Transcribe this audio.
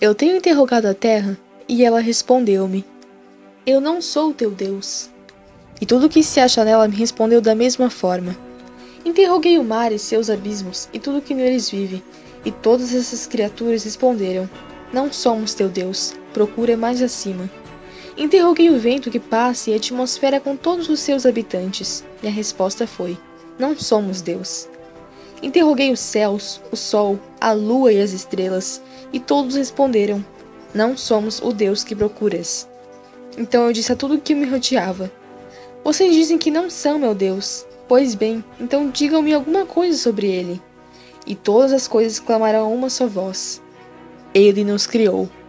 Eu tenho interrogado a terra, e ela respondeu-me: Eu não sou teu Deus. E tudo que se acha nela me respondeu da mesma forma. Interroguei o mar e seus abismos, e tudo que neles vive, e todas essas criaturas responderam: Não somos teu Deus, procura mais acima. Interroguei o vento que passa e a atmosfera com todos os seus habitantes, e a resposta foi: Não somos Deus. Interroguei os céus, o sol, a lua e as estrelas, e todos responderam: Não somos o Deus que procuras. Então eu disse a tudo que me rodeava: Vocês dizem que não são meu Deus. Pois bem, então digam-me alguma coisa sobre ele. E todas as coisas clamaram a uma só voz: Ele nos criou.